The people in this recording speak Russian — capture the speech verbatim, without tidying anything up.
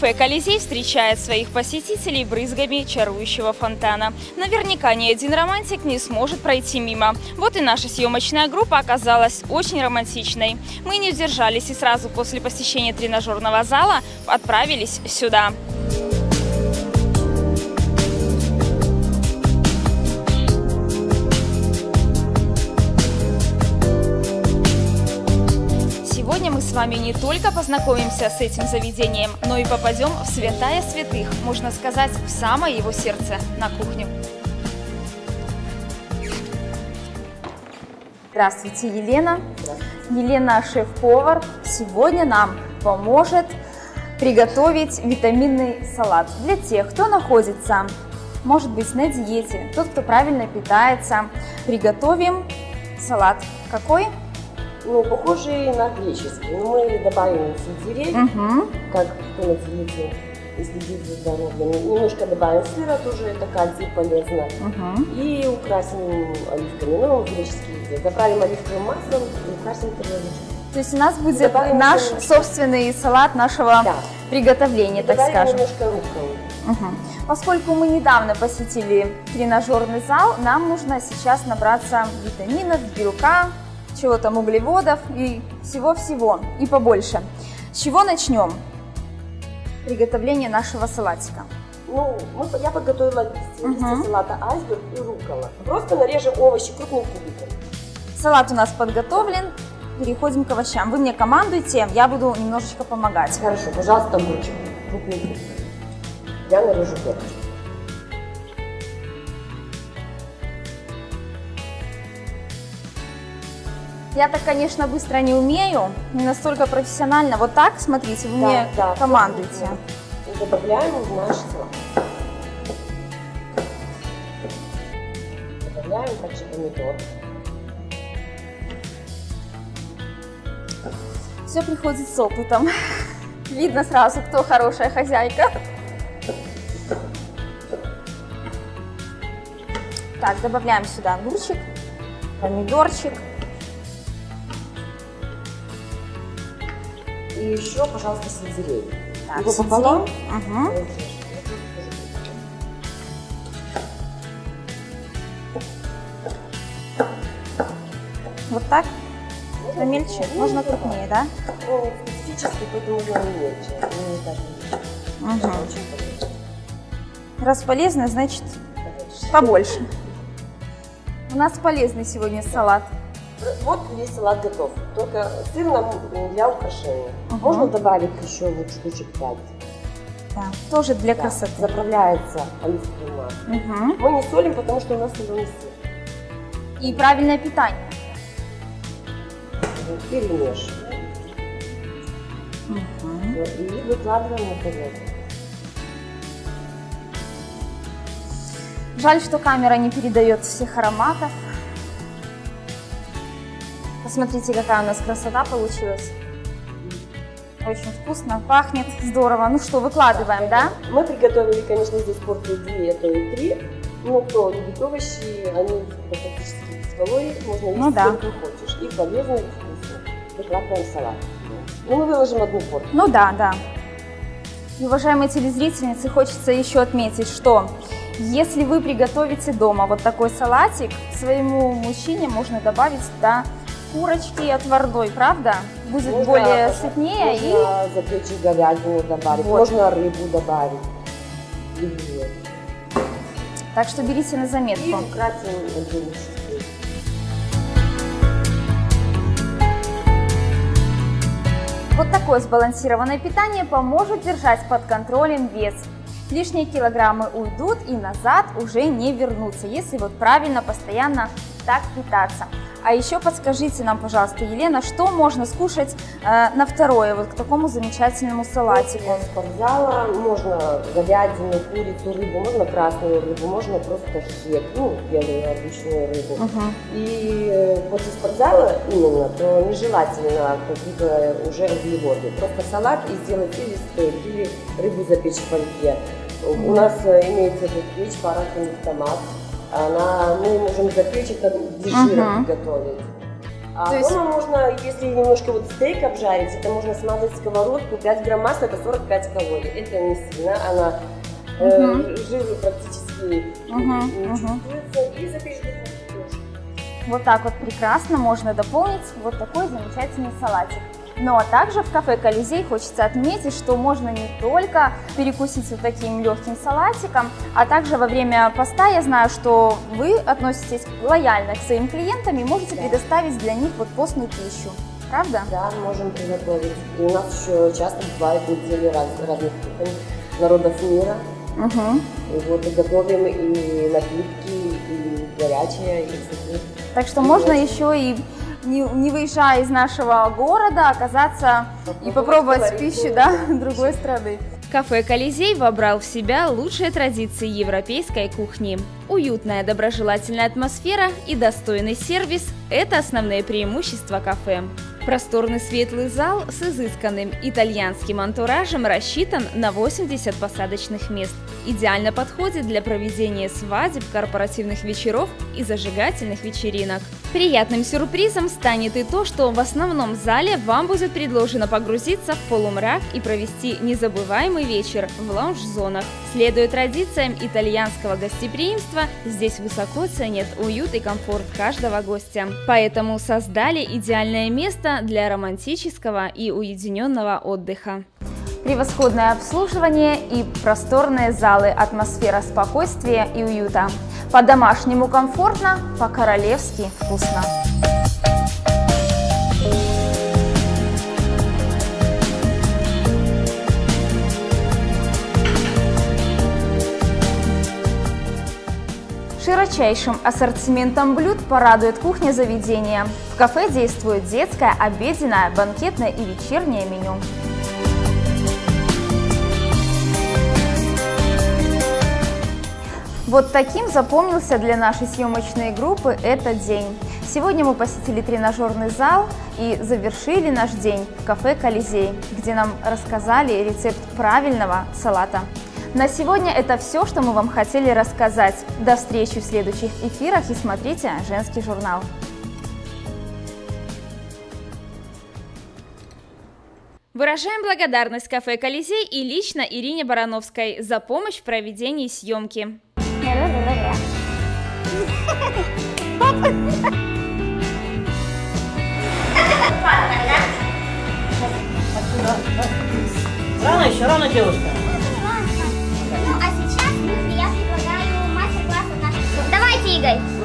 Кафе «Колизей» встречает своих посетителей брызгами чарующего фонтана. Наверняка ни один романтик не сможет пройти мимо. Вот и наша съемочная группа оказалась очень романтичной. Мы не удержались и сразу после посещения тренажерного зала отправились сюда. Сегодня мы с вами не только познакомимся с этим заведением, но и попадем в святая святых, можно сказать, в самое его сердце, на кухню. Здравствуйте, Елена. Здравствуйте. Елена, шеф-повар, сегодня нам поможет приготовить витаминный салат для тех, кто находится, может быть, на диете, тот, кто правильно питается. Приготовим салат. Какой? Ну, похожий на греческий, но мы добавим сельдерей, Угу. как кто на диете и следит за здоровьем. Немножко добавим сыра, тоже это кальций полезно. Угу. И украсим оливками, ну, греческий язык. Заправим оливковым маслом и украсим тарелочку. То есть у нас будет Добавим наш немножко. собственный салат нашего Да. приготовления, так Добавим скажем. немножко рукколы. Угу. Поскольку мы недавно посетили тренажерный зал, нам нужно сейчас набраться витаминов, белка, чего там, углеводов и всего-всего, и побольше. С чего начнем приготовление нашего салатика? Ну, мы, я подготовила листья, Мгм. листья салата айсберг и руккола. Просто нарежем овощи крупным кубиком. Салат у нас подготовлен, переходим к овощам. Вы мне командуйте, я буду немножечко помогать. Хорошо, пожалуйста, огурчик крупный кубик. Я нарежу перчик. Я так, конечно, быстро не умею, не настолько профессионально. Вот так, смотрите, вы Да, мне да, командуйте. И добавляем в наш салат. Добавляем также помидор. Все приходит с опытом. Видно сразу, кто хорошая хозяйка. Так, добавляем сюда огурчик, помидорчик. И еще, пожалуйста, сельдерей. Так, Его сельдерей. пополам. Угу. Вот так? Помельче? Можно крупнее, да? Ну, специфически, поэтому можно не мельче. Не даже не Угу. очень полезно. Раз полезно, значит побольше. У нас полезный сегодня салат. Вот весь салат готов. Только сыр нам для украшения. Угу. Можно добавить еще вот штучек пять. Да, тоже для Да, красоты. заправляется оливковым маслом. Угу. Мы не солим, потому что у нас соленый сыр. И правильное питание. Перемешиваем. Угу. И выкладываем на тарелку. Жаль, что камера не передает всех ароматов. Посмотрите, какая у нас красота получилась. Очень вкусно, пахнет здорово. Ну что, выкладываем, да? Мы приготовили, конечно, здесь порции две, а то и три. Но кто любит овощи, они практически без калорий, можно есть Ну да. сколько хочешь. И полезно, и вкусно. Выкладываем салат. Ну, мы выложим одну порцию. Ну да, да. И, уважаемые телезрительницы, хочется еще отметить, что если вы приготовите дома вот такой салатик, своему мужчине можно добавить туда курочки отварной, правда? Будет Можно, более можно, сытнее и... можно запечь говядину добавить, Вот. можно рыбу добавить. И, Так что берите на и заметку. украсим отдельно чуть-чуть. Вот такое сбалансированное питание поможет держать под контролем вес. Лишние килограммы уйдут и назад уже не вернутся, если вот правильно, постоянно так питаться. А еще подскажите нам, пожалуйста, Елена, что можно скушать э, на второе, вот к такому замечательному салатику? После спортзала можно говядину, курицу, рыбу, можно красную рыбу, можно просто хек, ну, белую обычную рыбу. Угу. И э, после спортзала именно, то нежелательно какие-то уже углеводы. Просто салат и сделать или стейк, или рыбу запечь в фольге. У нас э, имеется тут печь, парафинный томат. Она, мы можем запечь это без жира Мгм. приготовить. А То есть- дома можно, если немножко вот стейк обжарить, это можно смазать сковородку, пять грамм масла, это сорок пять калорий. Это не сильно, она э, Мгм. жиры практически Мгм, не мгм. чувствуется. И запечь в духовке тоже. Вот так вот прекрасно можно дополнить вот такой замечательный салатик. Ну а также в кафе «Колизей» хочется отметить, что можно не только перекусить вот таким легким салатиком, а также во время поста я знаю, что вы относитесь лояльно к своим клиентам и можете Да. предоставить для них вот постную пищу. Правда? Да, можем приготовить. И у нас еще часто бывают недели раз, разных кухонь народов мира. Угу. И вот и готовим и напитки, и горячее, и сухие. Так что можно еще и не, не выезжая из нашего города, оказаться и попробовать колоритную, пищу, да, да, другой страны. Кафе «Колизей» вобрал в себя лучшие традиции европейской кухни. Уютная, доброжелательная атмосфера и достойный сервис – это основные преимущества кафе. Просторный светлый зал с изысканным итальянским антуражем рассчитан на восемьдесят посадочных мест. Идеально подходит для проведения свадеб, корпоративных вечеров и зажигательных вечеринок. Приятным сюрпризом станет и то, что в основном зале вам будет предложено погрузиться в полумрак и провести незабываемый вечер в лаунж-зонах. Следуя традициям итальянского гостеприимства, здесь высоко ценят уют и комфорт каждого гостя. Поэтому создали идеальное место для романтического и уединенного отдыха. Превосходное обслуживание и просторные залы, атмосфера спокойствия и уюта. По-домашнему комфортно, по-королевски вкусно. Широчайшим ассортиментом блюд порадует кухня заведения. В кафе действует детское, обеденное, банкетное и вечернее меню. Вот таким запомнился для нашей съемочной группы этот день. Сегодня мы посетили тренажерный зал и завершили наш день в кафе «Колизей», где нам рассказали рецепт правильного салата. На сегодня это все, что мы вам хотели рассказать. До встречи в следующих эфирах и смотрите «Женский журнал». Выражаем благодарность кафе «Колизей» и лично Ирине Барановской за помощь в проведении съемки. Рано еще, рано, девушка. Ну, а сейчас я предлагаю мастер-класс от наших... Давайте, Игорь!